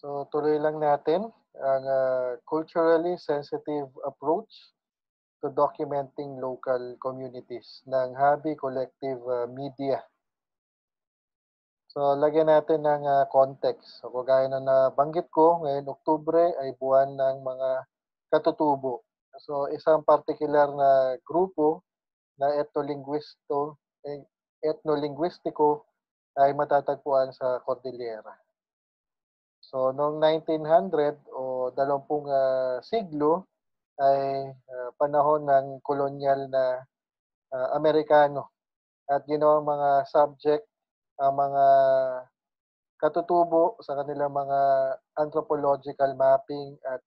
So tuloy lang natin ang culturally sensitive approach to documenting local communities ng Hobby Collective Media. So lagyan natin ng context. So kagaya na nabanggit ko, ngayon Oktubre ay buwan ng mga katutubo. So isang particular na grupo na etnolinguistiko ay matatagpuan sa Cordillera. So noong 1900 o 20 siglo ay panahon ng kolonyal na Amerikano at ginawang mga subject ang mga katutubo sa kanilang mga anthropological mapping at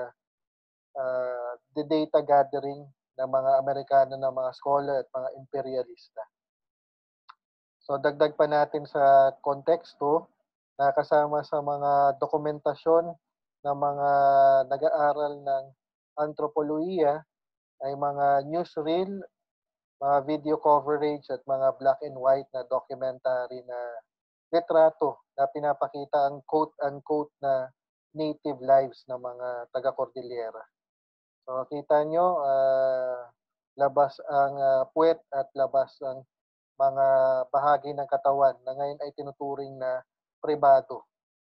data gathering ng mga Amerikano ng mga scholar at mga imperialista. So dagdag pa natin sa konteksto na kasama sa mga dokumentasyon ng mga nag-aaral ng antropolohiya ay mga newsreel, mga video coverage at mga black and white na documentary na retrato na pinapakita ang quote-unquote na native lives ng mga taga-Cordillera. So kita nyo, labas ang puwet at labas ang mga bahagi ng katawan na ngayon ay tinuturing na pribado.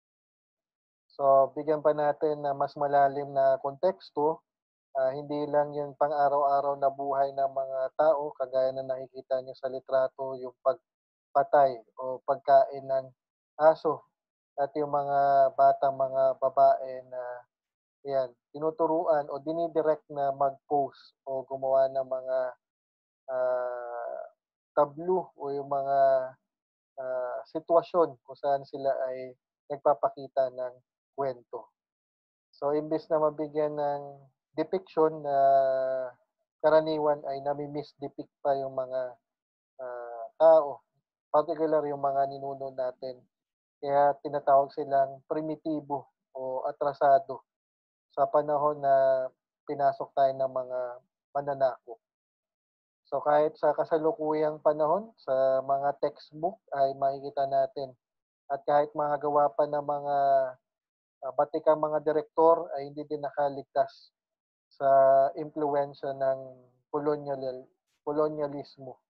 So bigyan pa natin na mas malalim na konteksto, hindi lang yung pang-araw-araw na buhay ng mga tao kagaya na nakikita niyo sa litrato, yung pagpatay o pagkain ng aso at yung mga batang mga babae na yan, tinuturuan o dinidirect na mag-post o gumawa ng mga ah, tableau o yung mga sitwasyon kung saan sila ay nagpapakita ng kwento. So imbes na mabigyan ng depiction na karaniwan ay nami-misdepict pa yung mga tao, particular yung mga ninuno natin. Kaya tinatawag silang primitibo o atrasado sa panahon na pinasok tayo ng mga mananakop. So kahit sa kasalukuyang panahon, sa mga textbook ay makikita natin at kahit mga gawa pa ng mga batikang mga direktor ay hindi din nakaligtas sa impluwensya ng kolonyalismo.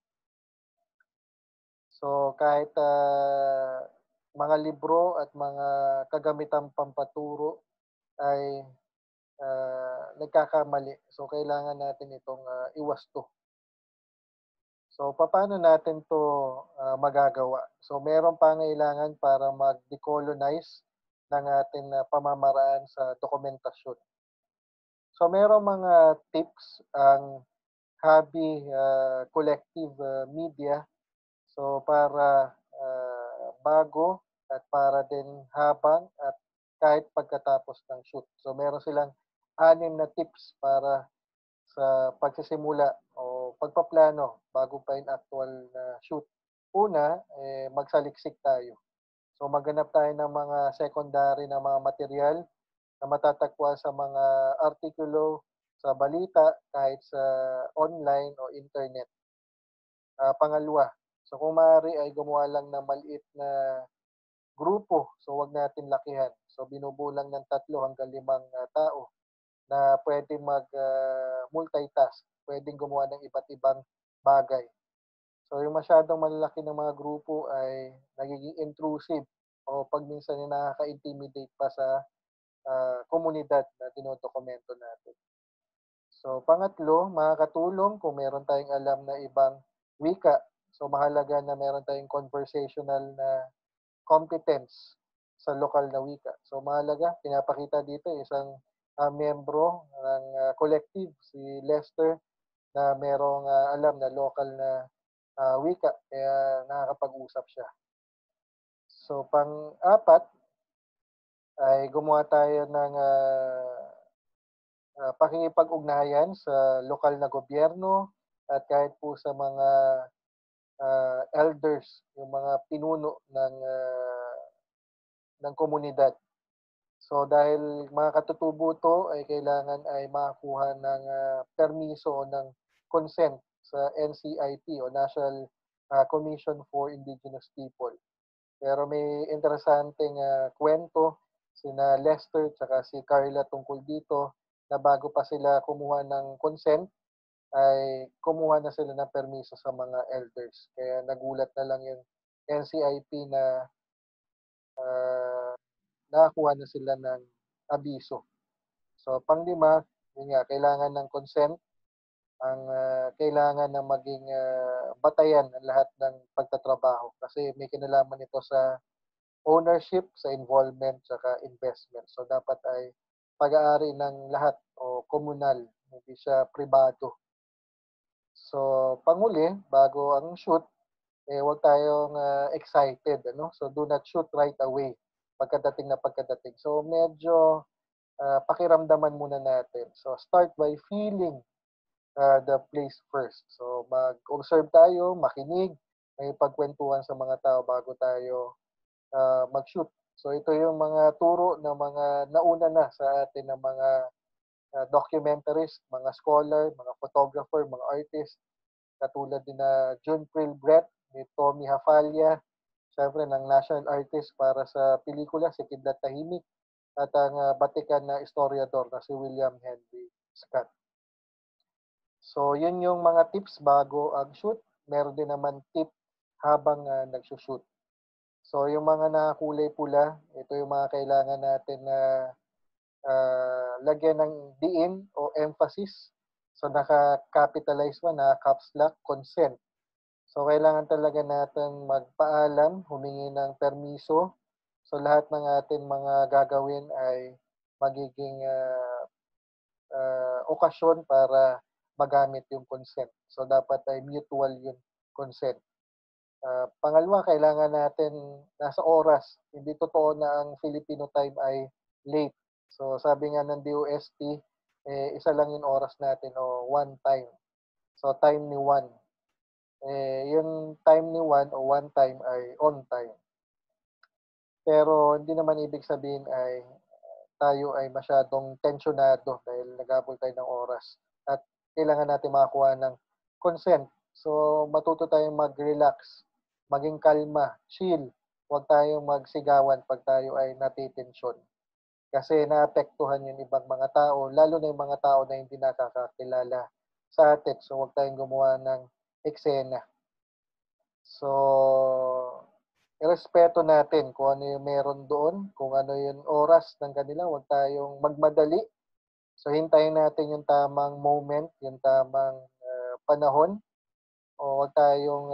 So kahit mga libro at mga kagamitang pampaturo ay nagkakamali. So kailangan natin itong iwasto. So paano natin 'to magagawa? So meron pangailangan para mag-decolonize ng ating pamamaraan sa dokumentasyon. So merong mga tips ang Hobby Collective Media. So para bago at para din habang at kahit pagkatapos ng shoot. So meron silang 6 na tips para sa pagsisimula o pagpaplano bago pa yung actual na shoot. Una, magsaliksik tayo. So maghanap tayo ng mga secondary na mga material na matatagpuan sa mga artikulo, sa balita, kahit sa online o internet. Pangalawa, so kung maaari ay gumawa lang ng maliit na grupo. So wag natin lakihan. So binubulang ng 3 hanggang 5 tao na pwedeng mag-multitask, pwedeng gumawa ng iba't ibang bagay. So yung masyadong malalaki ng mga grupo ay nagiging intrusive o pag minsan ay nakaka-intimidate pa sa komunidad na dinodokumento natin. So pangatlo, makakatulong kung meron tayong alam na ibang wika. So mahalaga na meron tayong conversational na competence sa lokal na wika. So mahalaga, pinapakita dito isang miyembro ng collective, si Lester, na merong alam na local na wika, kaya nakakapag-usap siya. So pang-apat ay gumawa tayo ng pakikipag-ugnayan sa lokal na gobyerno at kahit po sa mga elders, yung mga pinuno ng komunidad. So dahil mga katutubo to ay kailangan ay makakuha ng permiso o ng consent sa NCIP o National Commission for Indigenous People. Pero may interesanteng kwento sina Lester tsaka si Carla tungkol dito na bago pa sila kumuha ng consent ay kumuha na sila ng permiso sa mga elders. Kaya nagulat na lang yung NCIP na nakakuha na sila ng abiso. So, panglima, yun nga, kailangan ng consent, ang kailangan na maging batayan ang lahat ng pagtatrabaho kasi may kinalaman ito sa ownership, sa involvement, saka investment. So, dapat ay pag-aari ng lahat o komunal, hindi siya pribado. So, panghuli, bago ang shoot, huwag tayong excited, ano? So, do not shoot right away pagkadating na pagkadating. So, medyo pakiramdaman muna natin. So, start by feeling the place first. So, mag-observe tayo, makinig, may pagkwentuhan sa mga tao bago tayo mag-shoot. So, ito yung mga turo ng mga nauna na sa atin ng mga documentarist, mga scholar, mga photographer, mga artist, katulad din na June Brett, ni Tommy Hafalya, syempre ng national artist para sa pelikula, si Kidlat Tahimik, at ang batikan na historiador na si William Henry Scott. So, yun yung mga tips bago ang shoot. Meron din naman tip habang nagsushoot. So, yung mga nakakulay pula, ito yung mga kailangan natin na lagyan ng diin o emphasis. So, naka-capitalize mo, naka-caps lock, consent. So, kailangan talaga natin magpaalam, humingi ng permiso. So, lahat ng ating mga gagawin ay magiging okasyon para magamit yung consent. So, dapat ay mutual yung consent. Pangalawa, kailangan natin nasa oras. Hindi totoo na ang Filipino time ay late. So, sabi nga ng DOST, isa lang yung oras natin o one time. So, time ni one. Yung time ni one o one time ay on time. Pero hindi naman ibig sabihin ay tayo ay masyadong tensyonado dahil naghabol tayo ng oras at kailangan natin makakuha ng consent. So, matuto tayong mag-relax, maging kalma, chill. Huwag tayong magsigawan pag tayo ay natitensyon. Kasi naapektuhan yung ibang mga tao, lalo na yung mga tao na hindi nakakakilala sa atin. So, huwag tayong gumawa ng eksena. So, irespeto natin kung ano yung meron doon, kung ano yung oras ng kanila, huwag tayong magmadali. So, hintayin natin yung tamang moment, yung tamang panahon, o huwag tayong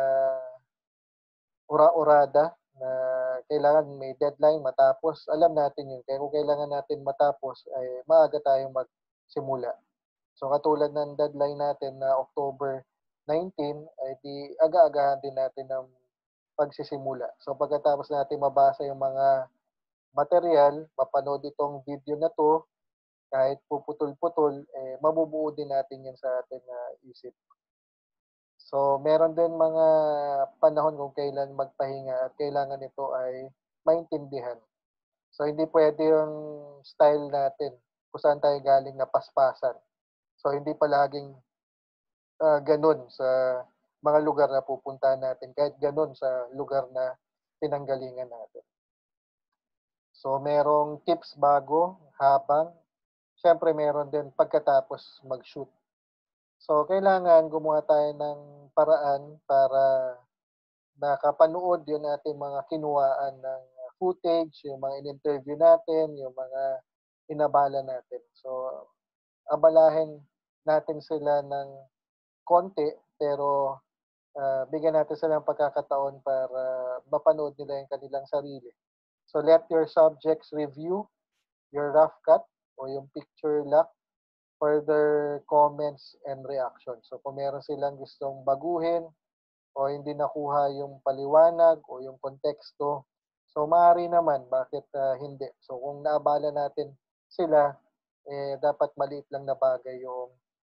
ura-urada na kailangan may deadline matapos. Alam natin yun. Kaya kung kailangan natin matapos, ay maaga tayong magsimula. So, katulad ng deadline natin na October 19, ay di aga-agahan din natin ng pagsisimula. So, pagkatapos natin mabasa yung mga material, mapanood itong video na to, kahit puputol-putol, mabubuo din natin yan sa atin na isip. So, meron din mga panahon kung kailan magpahinga at kailangan ito ay maintindihan. So, hindi pwede yung style natin kung saan tayo galing na paspasan. So, hindi palaging ganun sa mga lugar na pupuntahan natin, kahit ganun sa lugar na pinanggalingan natin. So, merong tips bago, habang, syempre meron din pagkatapos mag-shoot. So, kailangan gumawa tayo ng paraan para nakapanood yun ating mga kinuhaan ng footage, yung mga in-interview natin, yung mga inabala natin. So, abalahin natin sila ng konti, pero bigyan natin sila ng pagkakataon para mapanood nila yung kanilang sarili. So, let your subjects review your rough cut o yung picture lock, further comments and reactions. So, kung meron silang gustong baguhin o hindi nakuha yung paliwanag o yung konteksto, so maaari naman, bakit hindi? So, kung naabala natin sila, dapat maliit lang na bagay yung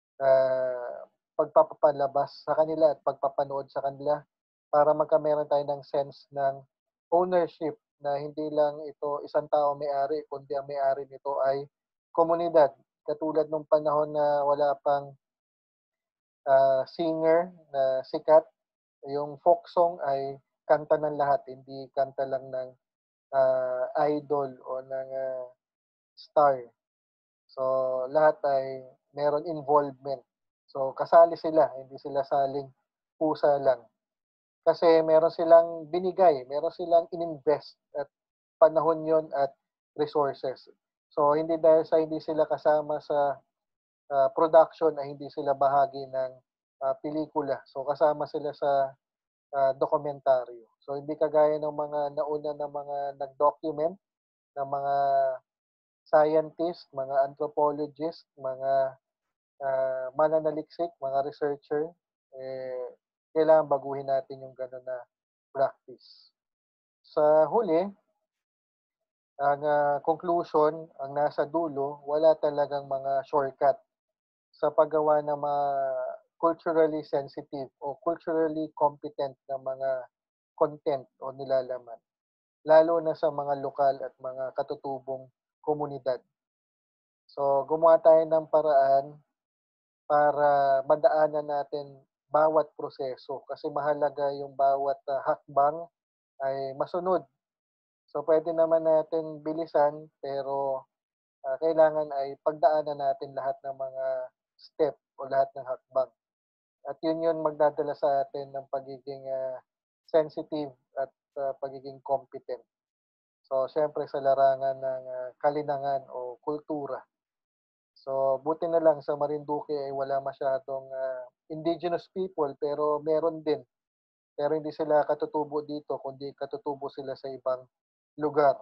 pagpapalabas sa kanila at pagpapanood sa kanila para magkameron tayo ng sense ng ownership na hindi lang ito isang tao may-ari, kundi ang may-ari nito ay komunidad. Katulad nung panahon na wala pang singer na sikat, yung folk song ay kanta ng lahat, hindi kanta lang ng idol o ng star. So, lahat ay meron involvement. So, kasali sila, hindi sila saling pusa lang. Kasi meron silang binigay, meron silang ininvest at panahon yon at resources. So, hindi dahil sa hindi sila kasama sa production ay hindi sila bahagi ng pelikula. So, kasama sila sa dokumentaryo. So, hindi kagaya ng mga nauna na mga nag-document ng mga scientist, mga anthropologist, mga mananaliksik, mga researcher, kailangan baguhin natin yung gano'n na practice. Sa huli, ang conclusion, ang nasa dulo, wala talagang mga shortcut sa paggawa ng mga culturally sensitive o culturally competent na mga content o nilalaman, lalo na sa mga lokal at mga katutubong komunidad. So, gumawa tayo ng paraan para madaanan natin bawat proseso kasi mahalaga yung bawat hakbang ay masunod. So, pwede naman natin bilisan pero kailangan ay pagdaanan natin lahat ng mga step o lahat ng hakbang. At yun magdadala sa atin ng pagiging sensitive at pagiging competent. So, siyempre sa larangan ng kalinangan o kultura. So, buti na lang sa Marinduque ay wala masyadong indigenous people pero meron din. Pero hindi sila katutubo dito kundi katutubo sila sa ibang lugar.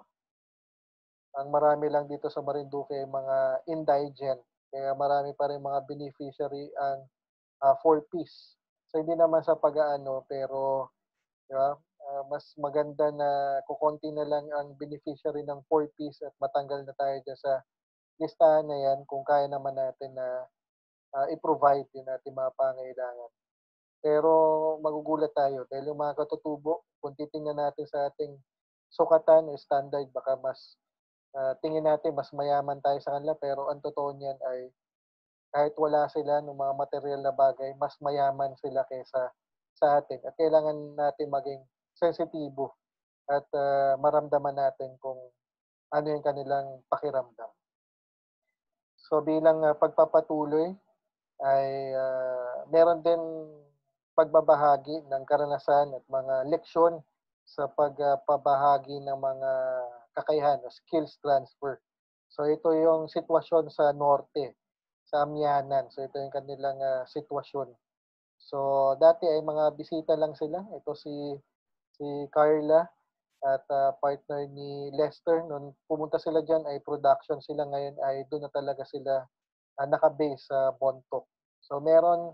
Ang marami lang dito sa Marinduque ay mga indigent. Kaya marami pa rin mga beneficiary ang 4-piece. So, hindi naman sa pag-aano pero di ba, mas maganda na kukonti na lang ang beneficiary ng 4-piece at matanggal na tayo dyan sa listahan na yan kung kaya naman natin na i-provide din natin mga pangailangan. Pero magugulat tayo dahil yung mga katutubo, kung titingnan natin sa ating sukatan o standard, baka mas tingin natin mas mayaman tayo sa kanila pero ang totoo niyan ay kahit wala sila ng mga material na bagay, mas mayaman sila kaysa sa atin. At kailangan natin maging sensitibo at maramdaman natin kung ano yung kanilang pakiramdam. So bilang pagpapatuloy ay meron din pagbabahagi ng karanasan at mga leksyon sa pagpabahagi ng mga kakayahan o skills transfer. So ito yung sitwasyon sa norte, sa Amianan. So ito yung kanilang sitwasyon. So dati ay mga bisita lang sila. Ito si Carla at partner ni Lester. Noon pumunta sila diyan ay production sila, ngayon ay doon na talaga sila naka-base sa Bontoc. So meron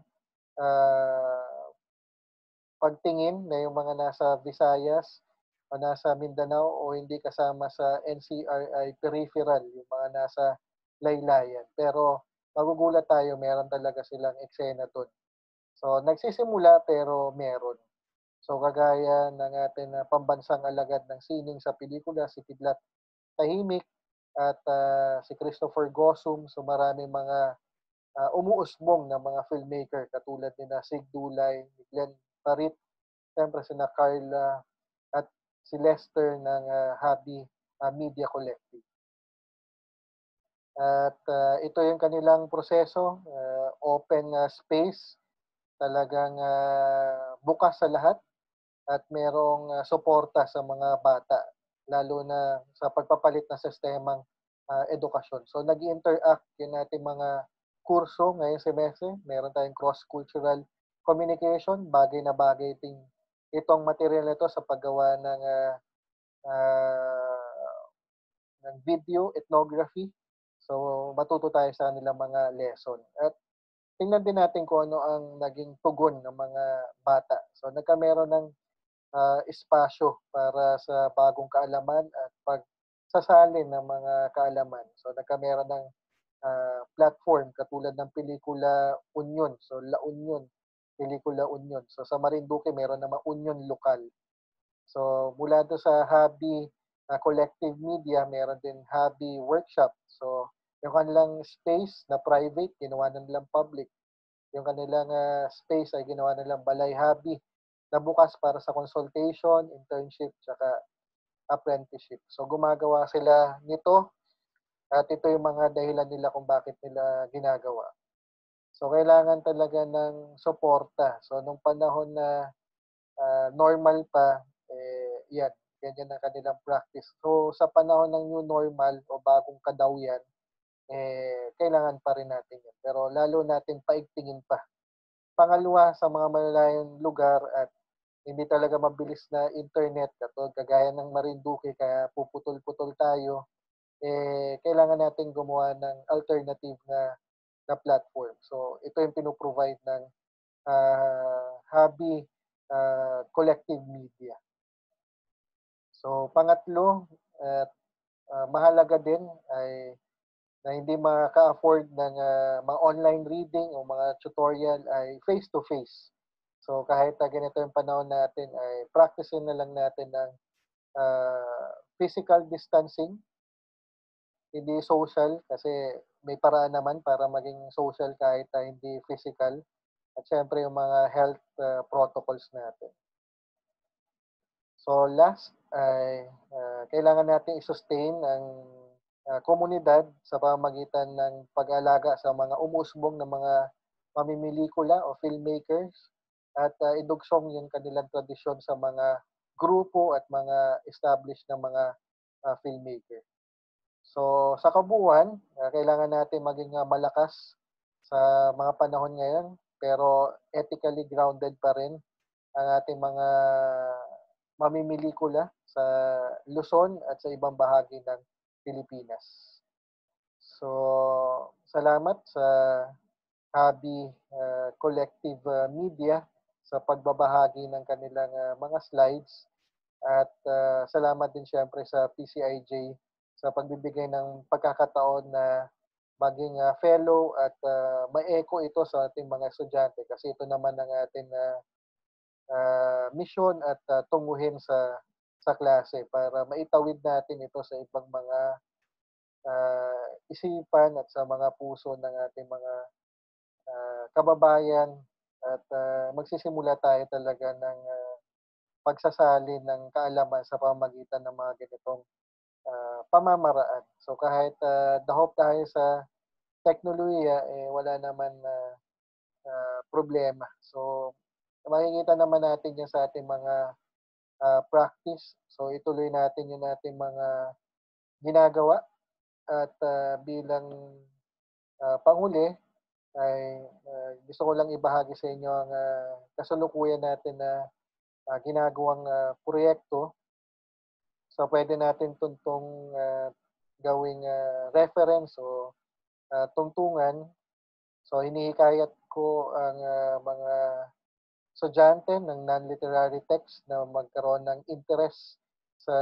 pagtingin na yung mga nasa Visayas o nasa Mindanao o hindi kasama sa NCR ay peripheral, yung mga nasa laylayan. Pero magugulat tayo, meron talaga silang eksena doon. So nagsisimula pero meron. So kagaya ng ating pambansang alagad ng sining sa pelikula, si Kidlat Tahimik at si Christopher Gossum. So maraming mga umuusbong na mga filmmaker katulad ni na Sig Dulay, ni Glenn Parit, siyempre sina Carla at si Lester ng Habi Media Collective. At ito yung kanilang proseso, open space, talagang bukas sa lahat at merong suporta sa mga bata, lalo na sa pagpapalit ng sistemang edukasyon. So nag-interact yung ating mga kurso ngayong semestre. Meron tayong cross-cultural communication, bagay na bagay itong material na ito sa paggawa uh, ng video ethnography. So matuto tayo sa kanilang mga lesson. At tingnan din natin kung ano ang naging tugon ng mga bata. So nagkameron ng espasyo para sa bagong kaalaman at pagsasalin ng mga kaalaman. So nagkameron ng platform katulad ng Pelikula Union. So La Union, Pelikula Union. So sa Marinduque meron namang Union Lokal. So mula doon sa Hobby Collective Media, meron din Hobby Workshop. So yung kanilang space na private, ginawa na nilang public. Yung kanilang space ay ginawa nilang Balay Hobby na bukas para sa consultation, internship, tsaka apprenticeship. So gumagawa sila nito at ito yung mga dahilan nila kung bakit nila ginagawa. So kailangan talaga ng suporta. So nung panahon na normal pa, yan, ganyan ang kanilang practice. So sa panahon ng new normal o bagong kadaw yan, kailangan pa rin natin yan. Pero lalo natin paigtingin pa. Pangalawa, sa mga malalayong lugar at hindi talaga mabilis na internet, kagaya ng Marinduque, kaya puputol-putol tayo, kailangan natin gumawa ng alternative na platform. So, ito yung pinoprovide ng hobby collective media. So, pangatlo, at mahalaga din ay na hindi maka-afford ng mga online reading o mga tutorial ay face-to-face. So kahit ganito yung panahon natin ay practicein na lang natin ng physical distancing, hindi social kasi may paraan naman para maging social kahit hindi physical. At syempre yung mga health protocols natin. So last ay kailangan natin i-sustain ang komunidad sa pamamagitan ng pag-aalaga sa mga umuusbong na mga mamimilikula o filmmakers at idugsong yung kanilang tradisyon sa mga grupo at mga established na mga filmmaker. So sa kabuuan, kailangan natin maging malakas sa mga panahon ngayon pero ethically grounded pa rin ang ating mga mamimilikula sa Luzon at sa ibang bahagi ng Pilipinas. So, salamat sa Hobby Collective Media sa pagbabahagi ng kanilang mga slides at salamat din siyempre sa PCIJ sa pagbibigay ng pagkakataon na maging fellow at ma-echo ito sa ating mga estudyante kasi ito naman ang ating mission at tunguhin sa klase para maitawid natin ito sa ibang mga isipan at sa mga puso ng ating mga kababayan at magsisimula tayo talaga ng pagsasalin ng kaalaman sa pamamagitan ng mga ganitong pamamaraan. So kahit dahop tayo sa teknolohiya, wala naman problema. So makikita naman natin yan sa ating mga practice. So ituloy natin yung ating mga ginagawa at bilang panghuli ay gusto ko lang ibahagi sa inyo ang kasalukuyan natin na ginagawang proyekto. So pwede natin tuntong gawing reference o tungtungan. So hinihikayat ko ang mga estudyante ng non-literary text na magkaroon ng interest sa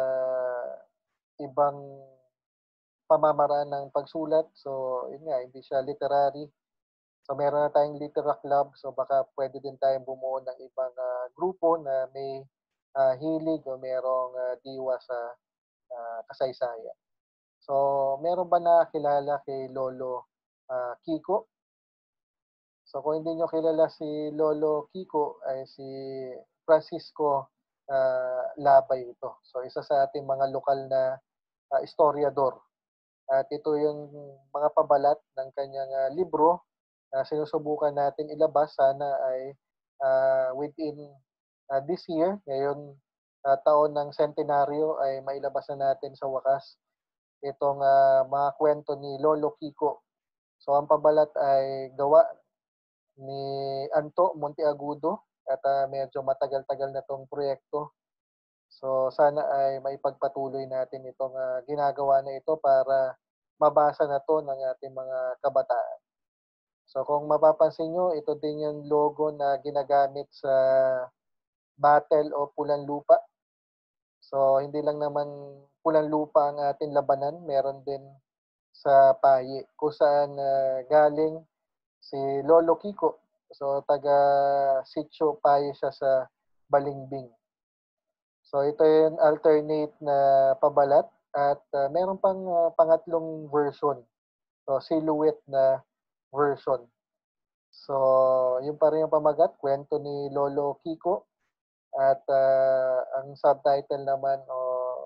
ibang pamamaraan ng pagsulat. So, yun nga, hindi siya literary. So, meron na tayong Litera Club. So, baka pwede din tayong bumuo ng ibang grupo na may hilig o merong diwa sa kasaysayan. So, meron ba nakakilala kay Lolo Kiko? So kung hindi nyo kilala si Lolo Kiko, ay si Francisco Labay ito. So isa sa ating mga lokal na historiador. At ito yung mga pabalat ng kanyang libro na sinusubukan natin ilabas. Sana ay within this year, ngayon taon ng centenaryo, ay mailabas na natin sa wakas itong mga kwento ni Lolo Kiko. So ang pabalat ay gawa ni Anto Monteagudo at medyo matagal-tagal na tong proyekto. So sana ay maipagpatuloy natin itong ginagawa na ito para mabasa na to ng ating mga kabataan. So kung mapapansin nyo, ito din yung logo na ginagamit sa Battle o Pulang Lupa. So hindi lang naman Pulang Lupa ang ating labanan, meron din sa Paye kung saan galing si Lolo Kiko. So, taga Sitio Paye siya sa Balingbing. So, ito yung alternate na pabalat at meron pang pangatlong version. So, silhouette na version. So, yung pa rin yung pamagat, kwento ni Lolo Kiko. At ang subtitle naman o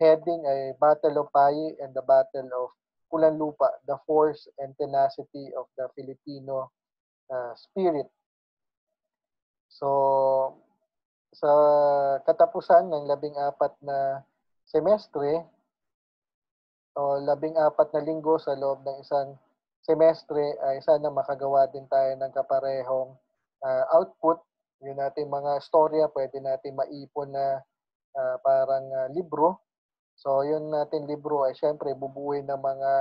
heading ay Battle of Payi and the Battle of Pulanlupa, the Force and Tenacity of the Filipino Spirit. So, sa katapusan ng 14 na semestre o 14 na linggo sa loob ng isang semestre ay sana makagawa din tayo ng kaparehong output. Yung nating mga storya, pwede natin maipon na parang libro. So, yun natin libro ay syempre bubuuin ng mga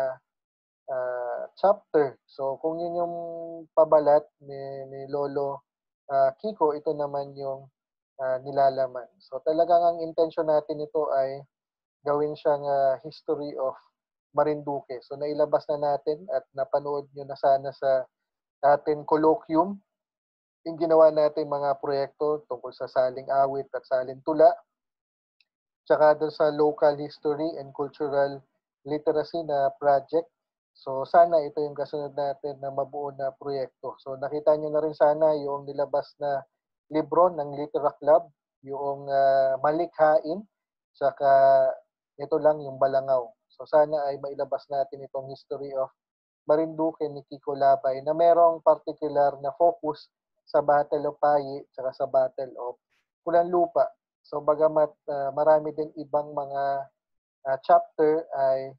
chapter. So, kung yun yung pabalat ni Lolo Kiko, ito naman yung nilalaman. So, talagang ang intention natin ito ay gawin siyang history of Marinduque. So, nailabas na natin at napanood nyo na sana sa ating colloquium yung ginawa natin mga proyekto tungkol sa saling awit at saling tula, tsaka doon sa local history and cultural literacy na project. So sana ito yung kasunod natin na mabuo na proyekto. So nakita nyo na rin sana yung nilabas na libro ng Litera Club, yung Malikhain, tsaka ito lang yung Balangaw. So sana ay mailabas natin itong history of Marinduque ni Kiko Labay na merong particular na focus sa Battle of Payi tsaka sa Battle of Pulanlupa. So bagamat marami din ibang mga chapter ay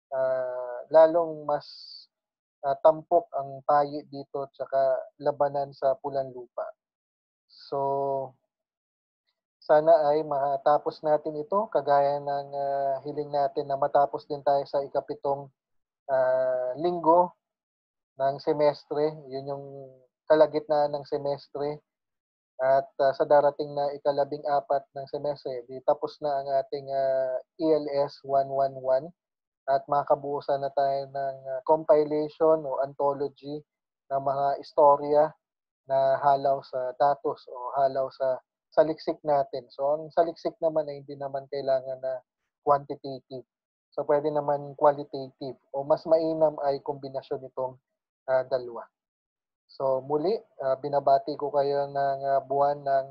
lalong mas tampok ang Payi dito tsaka labanan sa Pulanlupa. So sana ay matapos natin ito kagaya ng hiling natin na matapos din tayo sa ikapitong linggo ng semestre. Yun yung kalagitnaan ng semestre. At sa darating na ika-14 ng semestre, di tapos na ang ating ELS 111 at makabuusan na tayo ng compilation o anthology ng mga istorya na halaw sa datos o halaw sa saliksik natin. So, ang saliksik naman ay hindi naman kailangan na quantitative. So, pwede naman qualitative o mas mainam ay kombinasyon itong dalawa. So, muli, binabati ko kayo ng buwan ng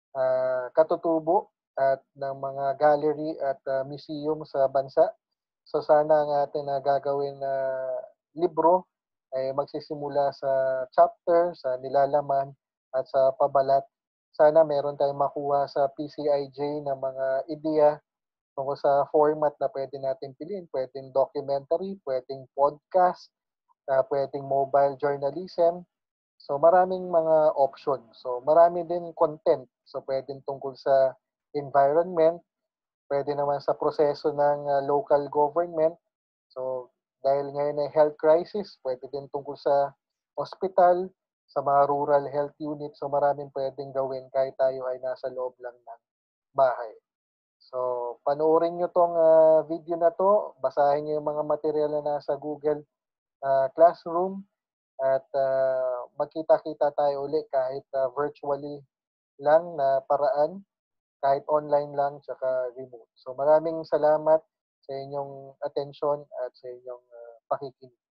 katutubo at ng mga gallery at museum sa bansa. So, sana ang ating gagawin na libro ay magsisimula sa chapter, sa nilalaman, at sa pabalat. Sana meron tayong makuha sa PCIJ na mga ideya tungkol sa format na pwede natin piliin. Pwedeng documentary, pwedeng podcast, pwedeng mobile journalism. So maraming mga option. So marami din content. So pwedeng tungkol sa environment, pwede naman sa proseso ng local government. So dahil ngayon ay health crisis, pwede din tungkol sa hospital, sa mga rural health unit. So maraming pwedeng gawin kahit tayo ay nasa loob lang ng bahay. So panoorin nyo tong video na to, basahin nyo yung mga material na nasa Google Classroom at magkita-kita tayo uli kahit virtually lang na paraan, kahit online lang tsaka remote. So maraming salamat sa inyong attention at sa inyong pakikinig.